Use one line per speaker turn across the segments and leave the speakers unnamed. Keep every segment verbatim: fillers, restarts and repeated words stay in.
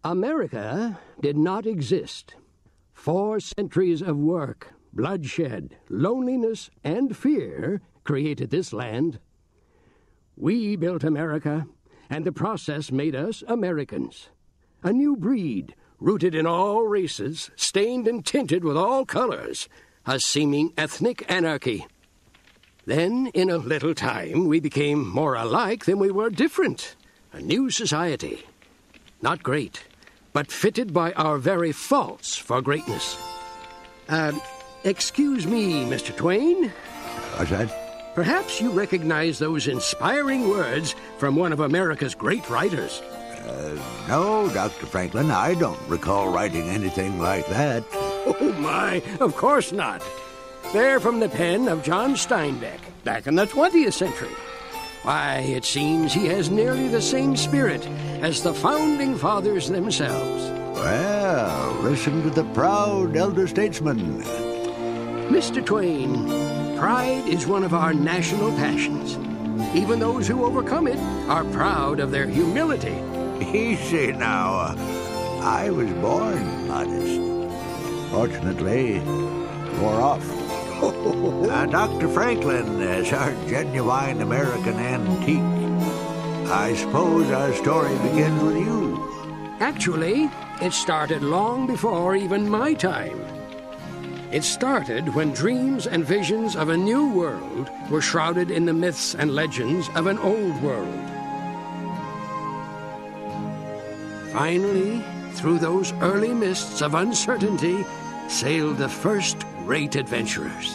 America did not exist. Four centuries of work, bloodshed, loneliness, and fear created this land. We built America, and the process made us Americans. A new breed, rooted in all races, stained and tinted with all colors, a seeming ethnic anarchy. Then, in a little time, we became more alike than we were different. A new society. Not great, but fitted by our very faults for greatness. Uh, excuse me, Mister Twain.
What's that?
Perhaps you recognize those inspiring words from one of America's great writers.
Uh, no, Doctor Franklin, I don't recall writing anything like that.
Oh, my, of course not. They're from the pen of John Steinbeck, back in the twentieth century. Why, it seems he has nearly the same spirit as the founding fathers themselves.
Well, listen to the proud elder statesman.
Mister Twain, pride is one of our national passions. Even those who overcome it are proud of their humility.
Easy now. I was born modest. Fortunately, wore off. uh, Doctor Franklin is our genuine American antique. I suppose our story begins with you.
Actually, it started long before even my time. It started when dreams and visions of a new world were shrouded in the myths and legends of an old world. Finally, through those early mists of uncertainty, sailed the first great adventurers.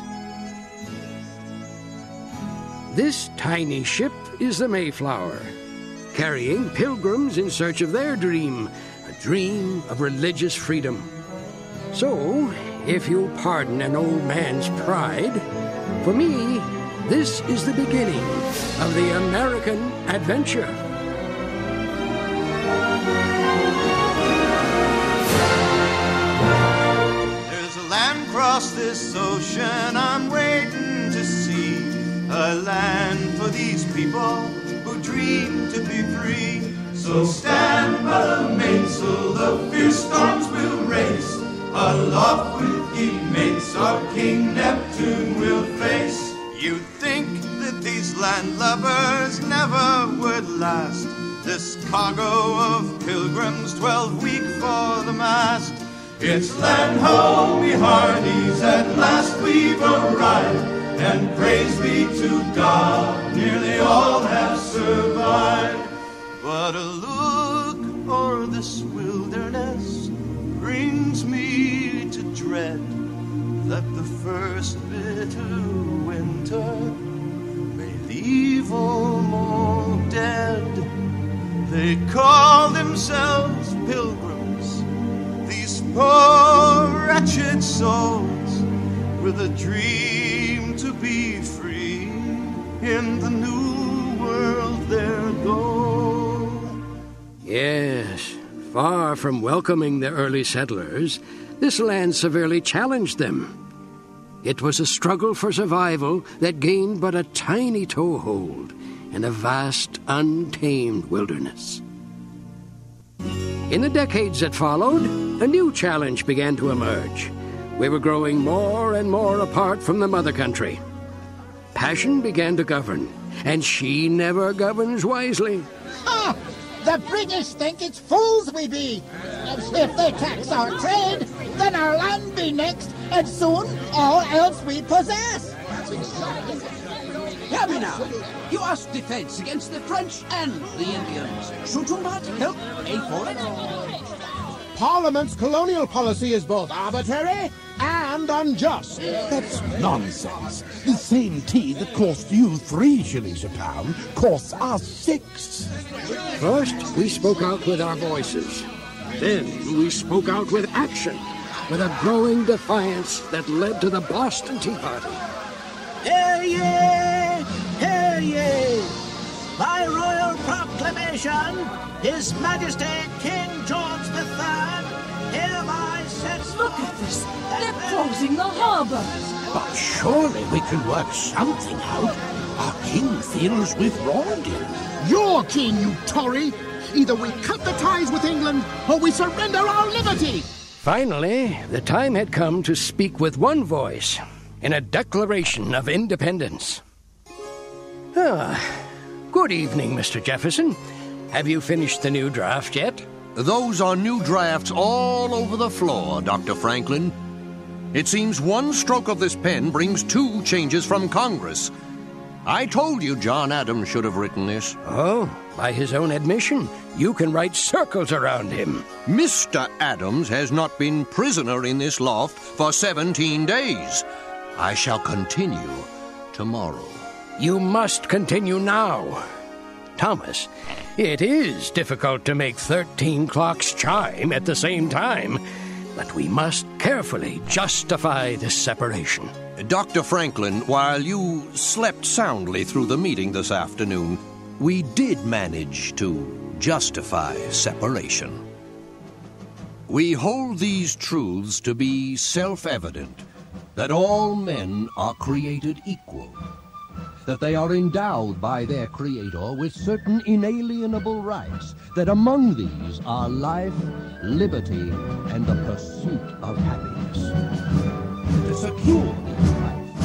This tiny ship is the Mayflower, carrying pilgrims in search of their dream, a dream of religious freedom. So, if you'll pardon an old man's pride, for me, this is the beginning of the American adventure.
There's a land across this ocean I'm waiting to see, a land for these people who dream to be free. So stand by the mainsail, the fierce storms will race, aloft with ye mates, our King Neptune will face. You'd think that these landlubbers never would last, this cargo of pilgrims twelve week for the mast. It's land ho, me hearties, at last we've arrived, and praise be to God, nearly all have survived. But a look o'er this wilderness brings me to dread that the first bitter winter may leave all more dead. They call themselves pilgrims, these poor wretched souls, with a dream to be free in the new world their goal.
Yes, far from welcoming the early settlers, this land severely challenged them. It was a struggle for survival that gained but a tiny toehold in a vast, untamed wilderness. In the decades that followed, a new challenge began to emerge. We were growing more and more apart from the mother country. Passion began to govern, and she never governs wisely.
Ah! The British think it's fools we be. If they tax our trade, then our land be next, and soon all else we possess.
Hear me now. You ask defense against the French and the Indians. Should you not help pay for it?
Parliament's colonial policy is both arbitrary and unjust.
That's nonsense. The same tea that cost you three shillings a pound costs us six.
First, we spoke out with our voices. Then we spoke out with action, with a growing defiance that led to the Boston Tea Party.
Hear ye! Hear ye! By royal proclamation, His Majesty King George the Third hereby sets...
Look at this! They're closing the harbor!
But surely we can work something out. Our king feels we've wronged him.
Your king, you Tory!
Either we cut the ties with England, or we surrender our liberty.
Finally, the time had come to speak with one voice in a declaration of independence. Ah, good evening, Mister Jefferson. Have you finished the new draft yet?
Those are new drafts all over the floor, Doctor Franklin. It seems one stroke of this pen brings two changes from Congress. I told you John Adams should have written this.
Oh, by his own admission, you can write circles around him.
Mister Adams has not been prisoner in this loft for seventeen days. I shall continue tomorrow.
You must continue now. Thomas, it is difficult to make thirteen clocks chime at the same time, but we must carefully justify this separation.
Doctor Franklin, while you slept soundly through the meeting this afternoon, we did manage to justify separation. We hold these truths to be self-evident, that all men are created equal, that they are endowed by their Creator with certain inalienable rights, that among these are life, liberty, and the pursuit of happiness. To secure these rights.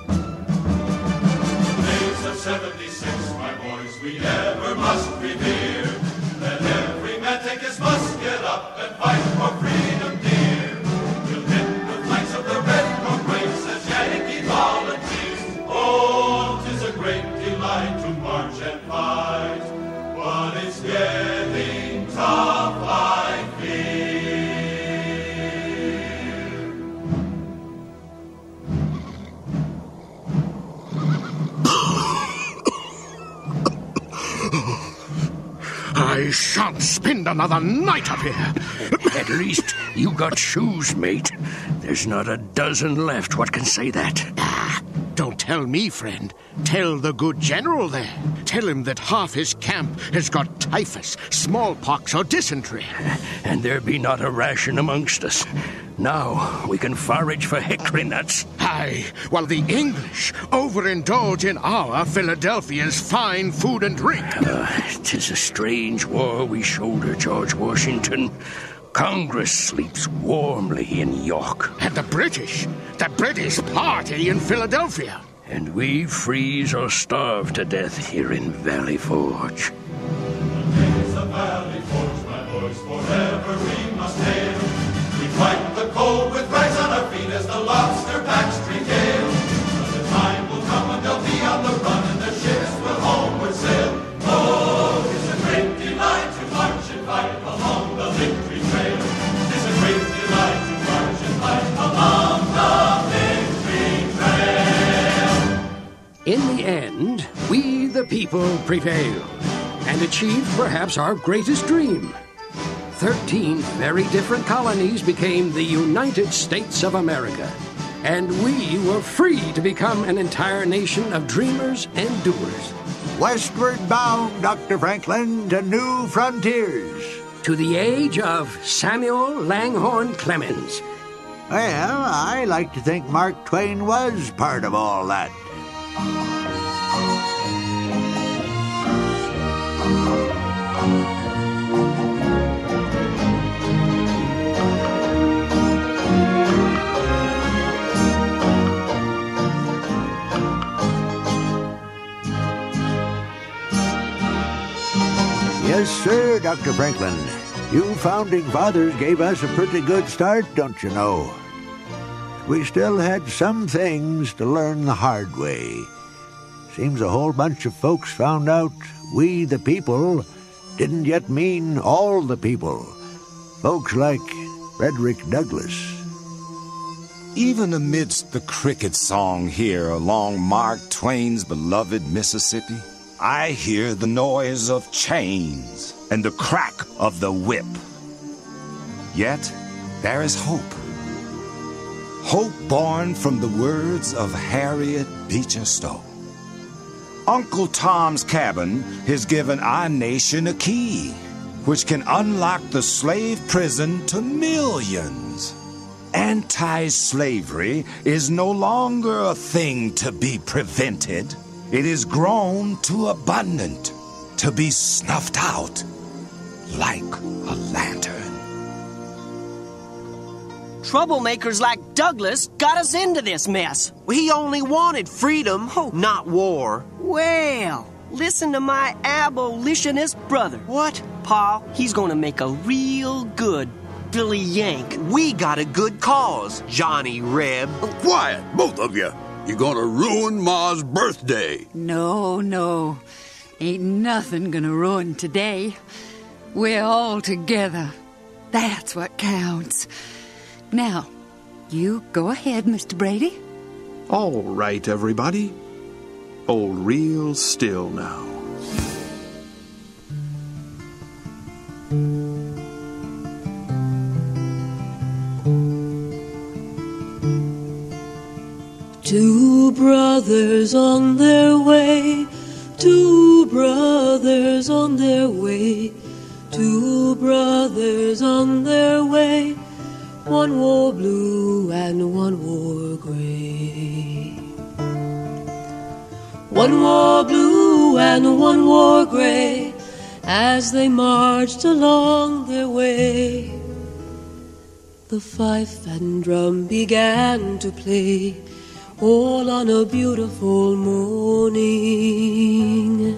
Days of seventy-six, my boys, we ever must revere. Let every man take his musket up and fight for freedom dear. We'll hit the flanks of the red corporates as Yankee volunteers. Oh, 'tis a great delight to march and fight, but it's getting tough, I fear.
I shan't spend another night up here.
At least you got shoes, mate. There's not a dozen left what can say that.
Ah, don't tell me, friend. Tell the good general there. Tell him that half his camp has got typhus, smallpox, or dysentery.
And there be not a ration amongst us. Now we can forage for hickory nuts.
Aye, while the English overindulge in our Philadelphia's fine food and drink.
Uh, 'tis a strange war we shoulder, George Washington. Congress sleeps warmly in York.
And the British, the British party in Philadelphia.
And we freeze or starve to death here in Valley Forge.
Days of Valley Forge, my boys, forever we must hail. We fight the cold with rags on our feet as the lobster backs drink ale. But the time will come when they'll be on the run and their ships will homeward sail. Oh, 'tis a great delight to march and fight along the victory trail. 'Tis a great delight to march and fight along the victory trail.
In the end, we the people prevailed and achieved perhaps our greatest dream. Thirteen very different colonies became the United States of America, and we were free to become an entire nation of dreamers and doers.
Westward bound, Doctor Franklin, to new frontiers.
To the age of Samuel Langhorne Clemens.
Well, I like to think Mark Twain was part of all that. Yes, sir, Doctor Franklin. You founding fathers gave us a pretty good start, don't you know? We still had some things to learn the hard way. Seems a whole bunch of folks found out we the people didn't yet mean all the people. Folks like Frederick Douglass.
Even amidst the cricket song here along Mark Twain's beloved Mississippi, I hear the noise of chains and the crack of the whip. Yet there is hope. Hope born from the words of Harriet Beecher Stowe. Uncle Tom's Cabin has given our nation a key, which can unlock the slave prison to millions. Anti-slavery is no longer a thing to be prevented. It is grown too abundant to be snuffed out. like a lantern.
Troublemakers like Douglas got us into this mess.
He only wanted freedom,
Oh.
not war.
Well, listen to my abolitionist brother.
What?
Pa, he's gonna make a real good Billy Yank.
We got a good cause, Johnny Reb.
Quiet, both of you. You're gonna ruin Ma's birthday.
No, no. Ain't nothing gonna ruin today. We're all together. That's what counts. Now, you go ahead, Mister Brady.
All right, everybody. Hold real still now.
Two brothers on their way, two brothers on their way, two brothers on their way. One wore blue and one wore gray. One wore blue and one wore gray as they marched along their way. The fife and drum began to play, all on a beautiful morning.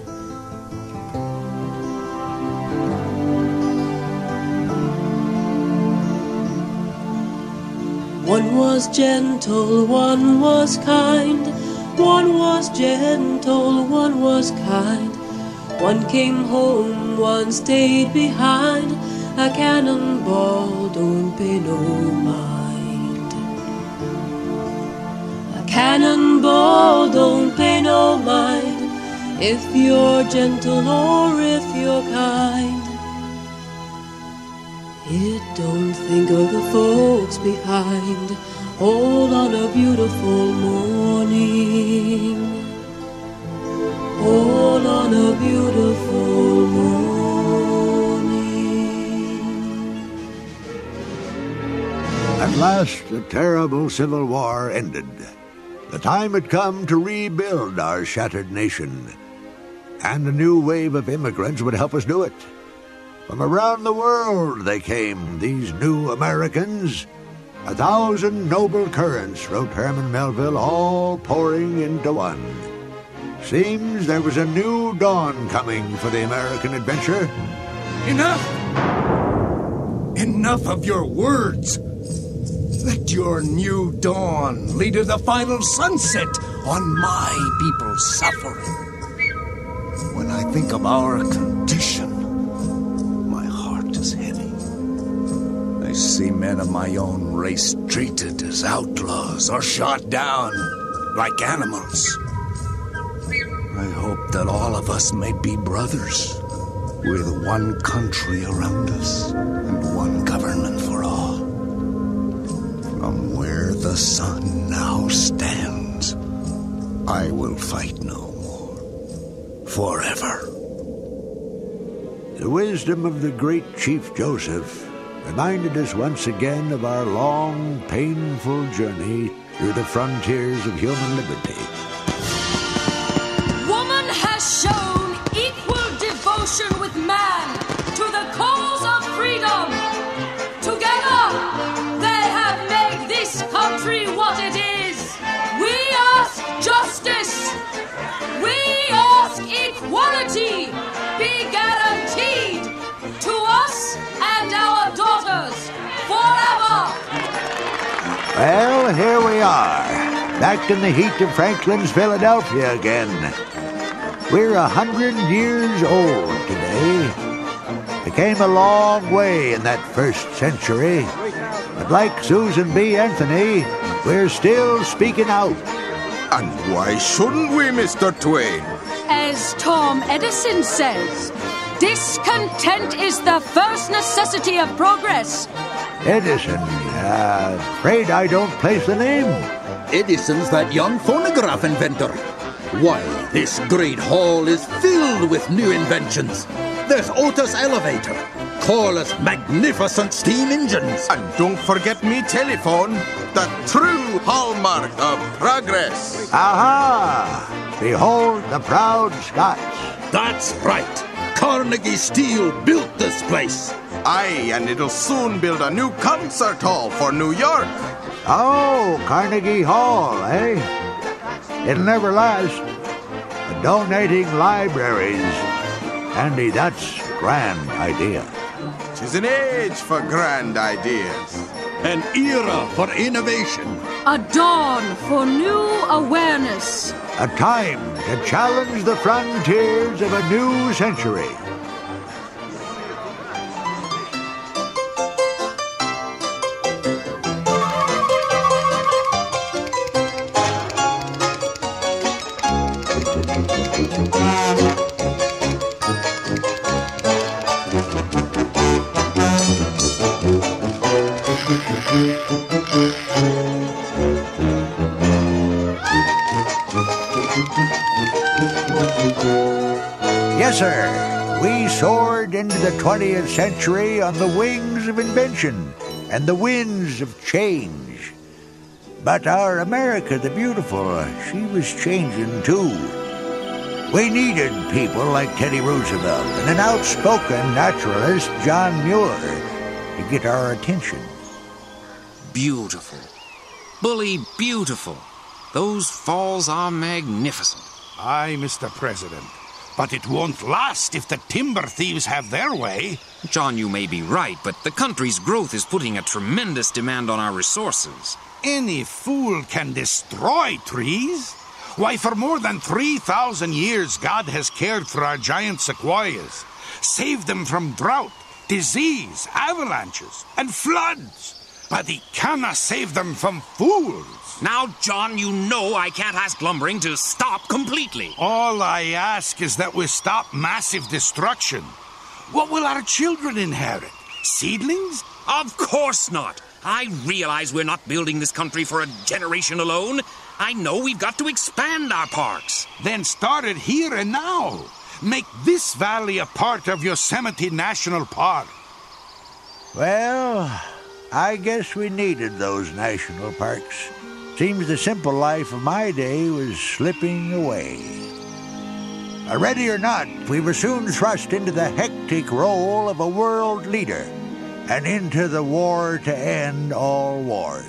One was gentle, one was kind. One was gentle, one was kind. One came home, one stayed behind. A cannonball don't pay no mind. A cannonball don't pay no mind if you're gentle or if you're kind. It don't think of the folks behind, all on a beautiful morning, all on a beautiful morning.
At last, the terrible Civil War ended. The time had come to rebuild our shattered nation, and a new wave of immigrants would help us do it. From around the world they came, these new Americans. A thousand noble currents, wrote Herman Melville, all pouring into one. Seems there was a new dawn coming for the American adventure.
Enough! Enough of your words! Let your new dawn lead to the final sunset on my people's suffering. When I think of our condition, I see men of my own race treated as outlaws or shot down like animals. I hope that all of us may be brothers, with one country around us and one government for all. From where the sun now stands, I will fight no more, forever.
The wisdom of the great Chief Joseph reminded us once again of our long, painful journey through the frontiers of human liberty.
Woman has shown equal devotion with man to the cause of freedom. Together, they have made this country what it is. We ask justice. We ask equality be guaranteed to us and our daughters forever.
Well, here we are, back in the heat of Franklin's Philadelphia again. We're a hundred years old today. We came a long way in that first century, but like Susan B. Anthony, we're still speaking out.
And why shouldn't we, Mister Twain?
As Tom Edison says, discontent is the first necessity of progress.
Edison, uh, afraid I don't place the name.
Edison's that young phonograph inventor. Why, this great hall is filled with new inventions. There's Otis Elevator, Corliss magnificent steam engines.
And don't forget me telephone, the true hallmark of progress.
Aha! Behold the proud Scots.
That's right. Carnegie Steel built this place.
Aye, and it'll soon build a new concert hall for New York.
Oh, Carnegie Hall, eh? It'll never last. Donating libraries. Andy, that's a grand idea.
'Tis an age for grand ideas.
An era for innovation.
A dawn for new awareness.
A time to challenge the frontiers of a new century. Yes, sir. We soared into the twentieth century on the wings of invention and the winds of change. But our America the Beautiful, she was changing too. We needed people like Teddy Roosevelt and an outspoken naturalist, John Muir, to get our attention.
Beautiful. Bully beautiful. Those falls are magnificent.
Aye, Mister President. But it won't last if the timber thieves have their way.
John, you may be right, but the country's growth is putting a tremendous demand on our resources.
Any fool can destroy trees. Why, for more than three thousand years, God has cared for our giant sequoias, saved them from drought, disease, avalanches, and floods. But he cannot save them from fools.
Now, John, you know I can't ask lumbering to stop completely.
All I ask is that we stop massive destruction. What will our children inherit? Seedlings?
Of course not. I realize we're not building this country for a generation alone. I know we've got to expand our parks.
Then start it here and now. Make this valley a part of Yosemite National Park.
Well, I guess we needed those national parks. Seems the simple life of my day was slipping away. Ready or not, we were soon thrust into the hectic role of a world leader and into the war to end all wars.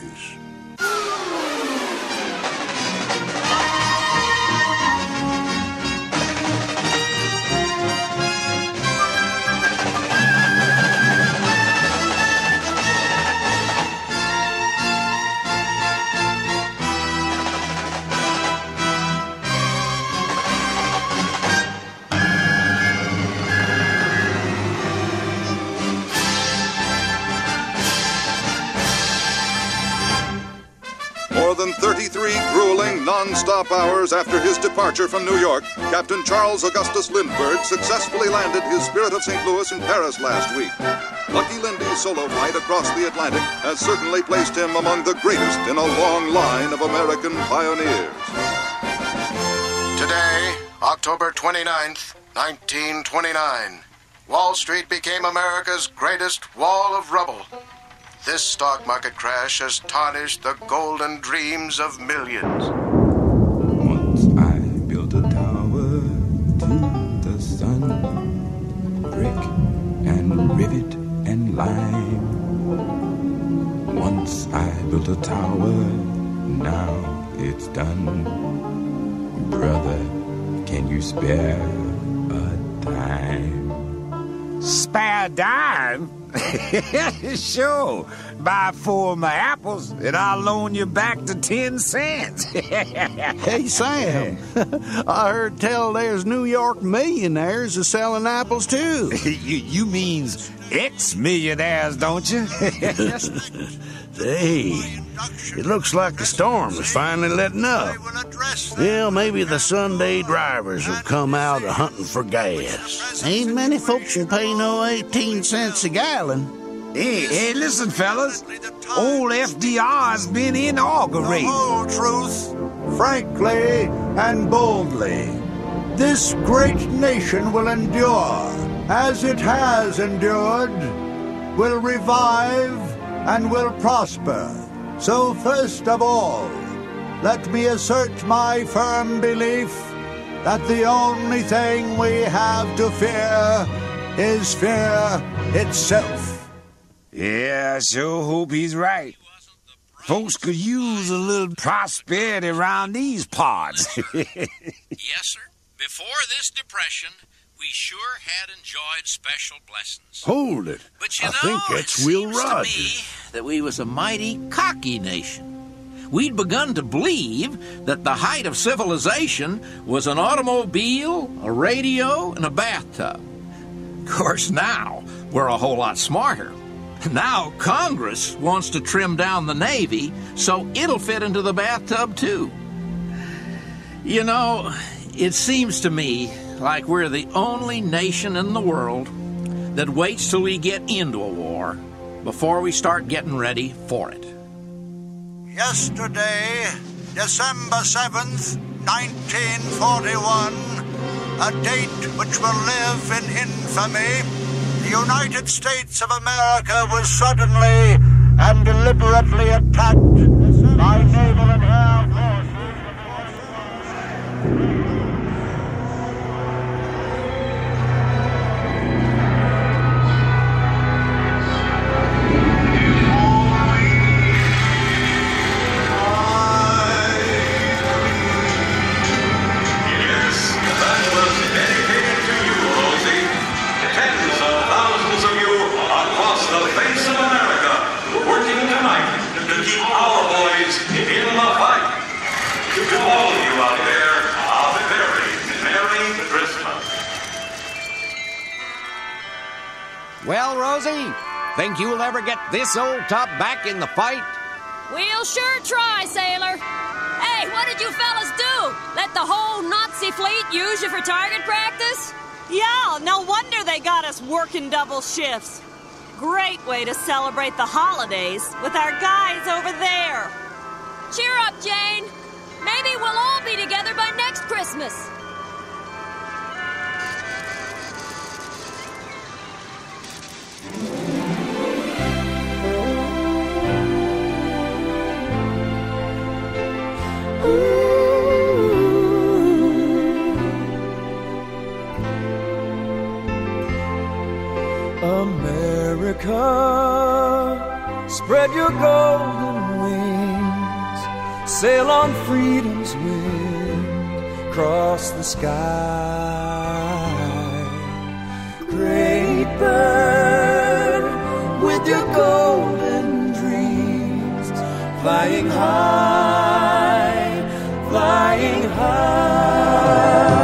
More than thirty-three grueling, non-stop hours after his departure from New York, Captain Charles Augustus Lindbergh successfully landed his Spirit of Saint Louis in Paris last week. Lucky Lindy's solo flight across the Atlantic has certainly placed him among the greatest in a long line of American pioneers.
Today, October twenty-ninth, nineteen twenty-nine, Wall Street became America's greatest wall of rubble. This stock market crash has tarnished the golden dreams of millions.
Once I built a tower to the sun, brick and rivet and lime. Once I built a tower, now it's done. Brother, can you spare a dime?
Spare a dime? Sure. Buy four of my apples, and I'll loan you back to ten cents.
Hey, Sam, I heard tell there's New York millionaires are selling apples, too.
you, you means ex-millionaires, don't you?
Hey, it looks like the storm is finally letting up. Well, maybe the Sunday drivers will come out a-hunting for gas. Ain't many folks can pay no eighteen cents a gallon.
Hey, hey, listen, fellas. Old F D R's been inaugurated.
The whole truth, frankly and boldly. This great nation will endure, as it has endured, will revive, and will prosper. So first of all, let me assert my firm belief that the only thing we have to fear is fear itself.
Yeah, I sure hope he's right. Folks could use a little prosperity around these parts.
Yes, sir. Before this depression, we sure had enjoyed special blessings.
Hold it.
But you
I
know,
think that's
it
Will
seems to
Rogers.
me that we was a mighty cocky nation. We'd begun to believe that the height of civilization was an automobile, a radio, and a bathtub. Of course, now we're a whole lot smarter. Now Congress wants to trim down the Navy so it'll fit into the bathtub, too. You know, it seems to me like we're the only nation in the world that waits till we get into a war before we start getting ready for it.
Yesterday, December seventh, nineteen forty-one, a date which will live in infamy, the United States of America was suddenly and deliberately attacked by naval and air forces.
Well, Rosie, think you'll ever get this old top back in the fight?
We'll sure try, sailor. Hey, what did you fellas do? Let the whole Nazi fleet use you for target practice?
Yeah, no wonder they got us working double shifts. Great way to celebrate the holidays with our guys over there.
Cheer up, Jane. Maybe we'll all be together by next Christmas.
America, spread your golden wings, sail on freedom's wind, cross the sky. Great bird, with your golden dreams, flying high, flying high.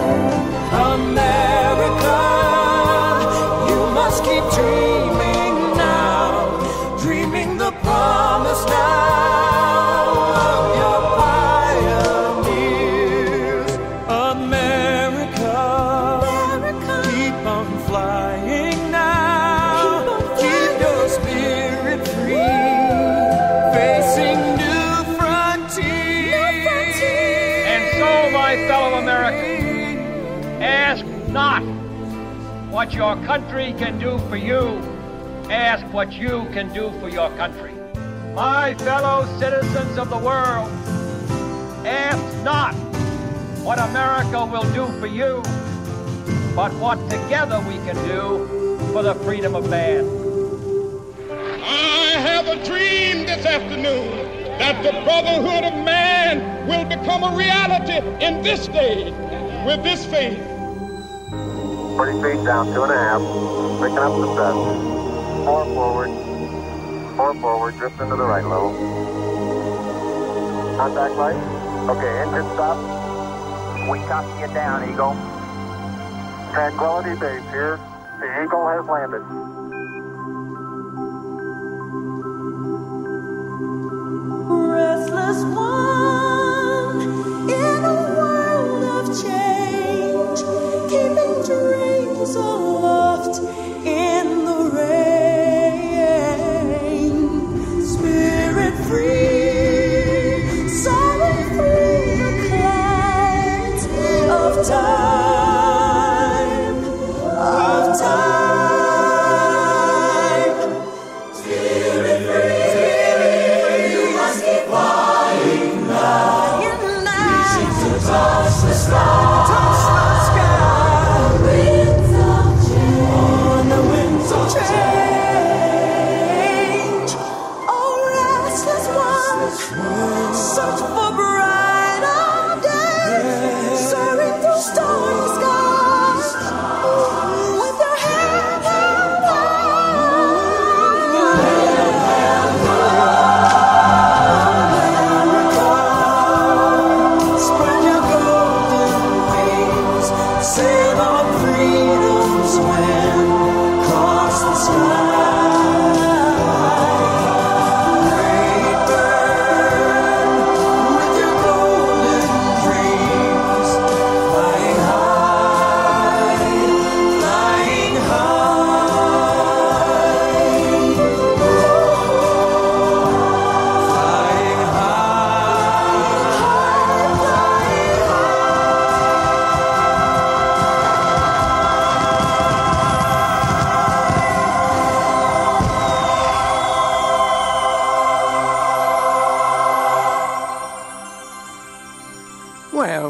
America, keep dreaming now, dreaming the promise now of your pioneers. America, America, keep on flying now, keep, on flying. Keep your spirit free, facing new frontiers. new frontiers.
And so, my fellow Americans, ask not what your country can do for you. Ask what you can do for your country. My fellow citizens of the world, ask not what America will do for you, but what together we can do for the freedom of man.
I have a dream this afternoon that the brotherhood of man will become a reality in this day with this faith.
forty feet down, two and a half. Picking up the set. Four forward. Four forward, drift into the right level. Contact light. Okay, engine stop. We copy you down, Eagle. Tranquility Base here. The Eagle has landed.
Restless one in a world of change, keeping dreams aloft in the rain, spirit free, soaring through the clouds of time, of time.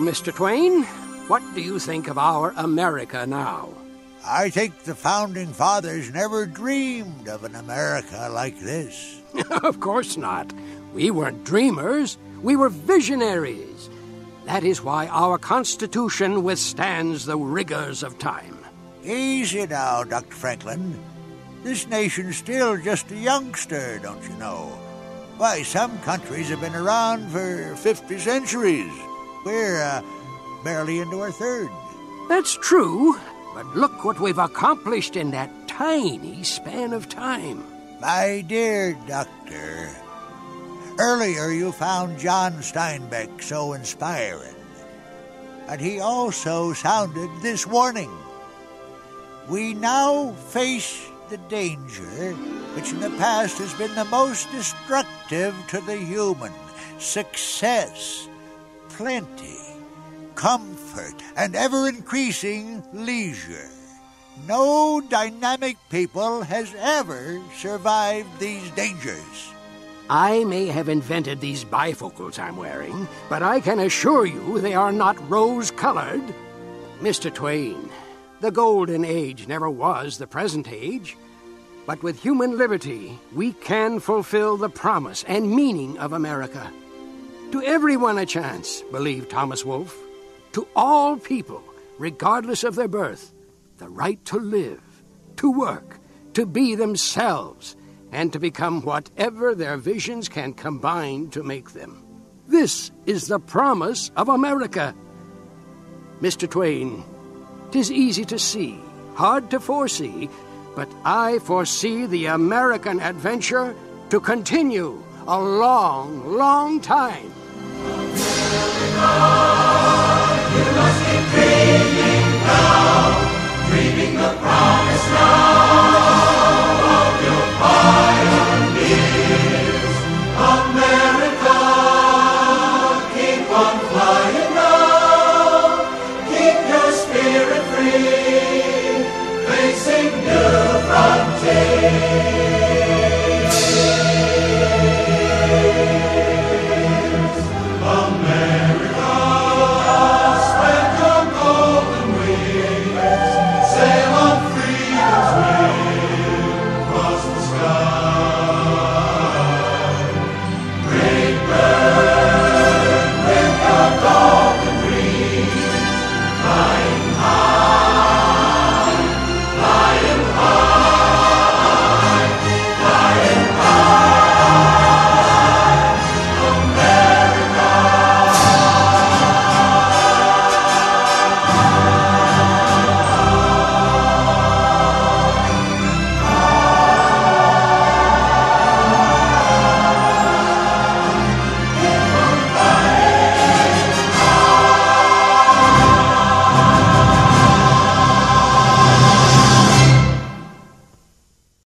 Mister Twain, what do you think of our America now?
I think the Founding Fathers never dreamed of an America like this.
Of course not. We weren't dreamers. We were visionaries. That is why our Constitution withstands the rigors of time.
Easy now, Doctor Franklin. This nation's still just a youngster, don't you know? Why, some countries have been around for fifty centuries. We're uh, barely into our third.
That's true, but look what we've accomplished in that tiny span of time.
My dear Doctor, earlier you found John Steinbeck so inspiring, and he also sounded this warning. We now face the danger which in the past has been the most destructive to the human: success, plenty, comfort, and ever-increasing leisure. No dynamic people has ever survived these dangers.
I may have invented these bifocals I'm wearing, but I can assure you they are not rose-colored. Mister Twain, the golden age never was the present age. But with human liberty, we can fulfill the promise and meaning of America. To everyone a chance, believed Thomas Wolfe. To all people, regardless of their birth, the right to live, to work, to be themselves, and to become whatever their visions can combine to make them. This is the promise of America. Mister Twain, 'tis easy to see, hard to foresee, but I foresee the American adventure to continue a long, long time.
You must keep dreaming now, dreaming the promise now.